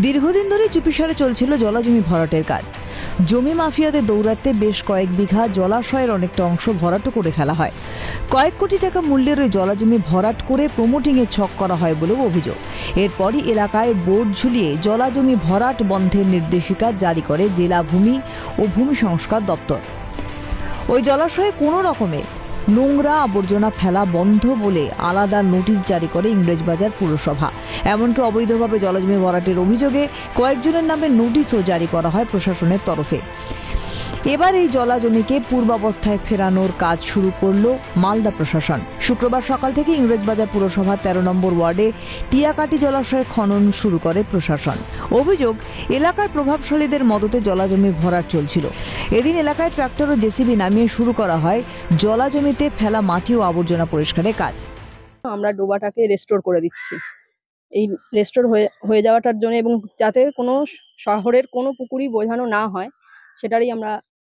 দীর্ঘদিন ধরে চুপিসারে চলছিল জলাজমি ভরাটের কাজ। জমি মাফিয়াদের দৌরাত্মে বেশ কয়েক বিঘা জলাশয়ের অনেকটা অংশ ভরাটও করে ফেলা হয়। কয়েক কোটি টাকা মূল্যের ওই জলাজমি ভরাট করে প্রমোটিংয়ের ছক করা হয় বলেও অভিযোগ। এরপরই এলাকায় বোর্ড ঝুলিয়ে জলাজমি ভরাট বন্ধের নির্দেশিকা জারি করে জেলা ভূমি ও ভূমি সংস্কার দপ্তর। ওই জলাশয়ে কোনো রকমে নোংরা আবর্জনা ফেলা বন্ধ বলে আলাদা নোটিশ জারি করে ইংরেজবাজার পুরসভা। এমনকি অবৈধভাবে জলাজমি ভরাটের অভিযোগে কয়েকজনের নামে নোটিশও জারি করা হয় প্রশাসনের তরফে। এবার এই জলাজমিকে পূর্বাবস্থায় ফেরানোর কাজ শুরু করল মালদা প্রশাসন। শুক্রবার সকাল থেকে ইংরেজবাজার পুরসভার 13 নম্বর ওয়ার্ডে টিয়াকাটি জলাশয়ে খনন শুরু করে প্রশাসন। অভিযোগ, এলাকার প্রভাবশালীদের মদতে জলাজমি ভরাট চলছিল। এদিন এলাকায় ট্রাক্টর ও জেসিবি নামিয়ে শুরু করা হয় জলাজমিতে ফেলা মাটি ও আবর্জনা পরিষ্কারের কাজ। আমরা ডোবাটাকে রেস্টোর করে দিচ্ছি, এই রেস্টোর হয়ে যাওয়াটার জন্য, এবং যাতে কোনো শহরের কোনো পুকুরই বোঝানো না হয় সেটারই আমরা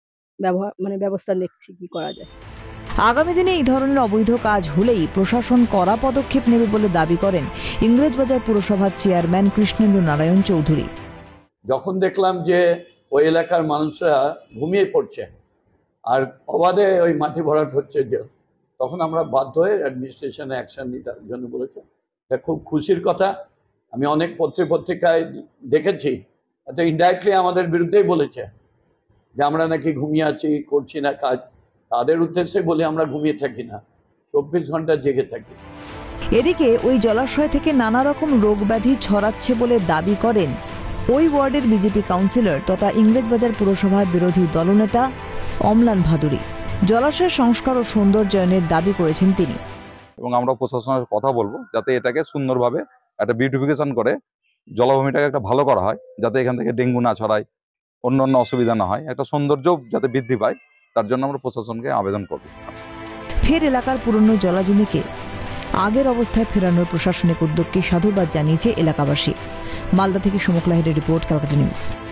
ব্যবস্থা দেখছি কি করা যায়। আগামী দিনে এই ধরনের অবৈধ কাজ হলেই প্রশাসন কড়া পদক্ষেপ নেবে বলে দাবি করেন ইংরেজবাজার পুরসভার চেয়ারম্যান কৃষ্ণেন্দু নারায়ণ চৌধুরী। যখন দেখলাম যে ওই এলাকার মানুষরা ঘুমিয়ে পড়ছে আর অবাধে ওই মাটি ভরাট হচ্ছে, তখন আমরা বাধ্য হয়ে অ্যাডমিনিস্ট্রেশনে অ্যাকশন নিতে জন্য বলেছে। এটা খুব খুশির কথা। আমি অনেক পত্রিকায় দেখেছি, এটা ইনডাইরেক্টলি আমাদের বিরুদ্ধেই বলেছে যে আমরা নাকি ঘুমিয়ে আছি, করছি না কাজ। তাদের উদ্দেশ্যে বলে আমরা ঘুমিয়ে থাকি না, 24 ঘন্টা জেগে থাকি। এদিকে ওই জলাশয় থেকে নানা রকম রোগ ব্যাধি ছড়াচ্ছে বলে দাবি করেন ওই ওয়ার্ডের বিজেপি কাউন্সিলর তথা ইংরেজবাজার পুরসভার বিরোধী দলনেতা অম্লান ভাদুরী। জলাশয়ের সংস্কার ও সৌন্দর্যায়নের দাবি করেছেন তিনি। এবং আমরা প্রশাসনের কথা বলবো যাতে এটাকে সুন্দরভাবে একটা বিউটিফিকেশন করে জলাভূমিটাকে একটা ভালো করা হয়, যাতে এখান থেকে ডেঙ্গু না ছড়ায়, অন্যান্য অসুবিধা না হয়, একটা সৌন্দর্য যাতে বৃদ্ধি পায়, তার জন্য আমরা প্রশাসনকে আবেদন করব। ফের এলাকার পুরনো জলাজমিকে আগের অবস্থায় ফেরানোর প্রশাসনিক উদ্যোগকে সাধুবাদ জানিয়েছে এলাকাবাসী। মালদা থেকে সুমুখ লাহিড়ের রিপোর্ট, ক্যালকাটা নিউজ।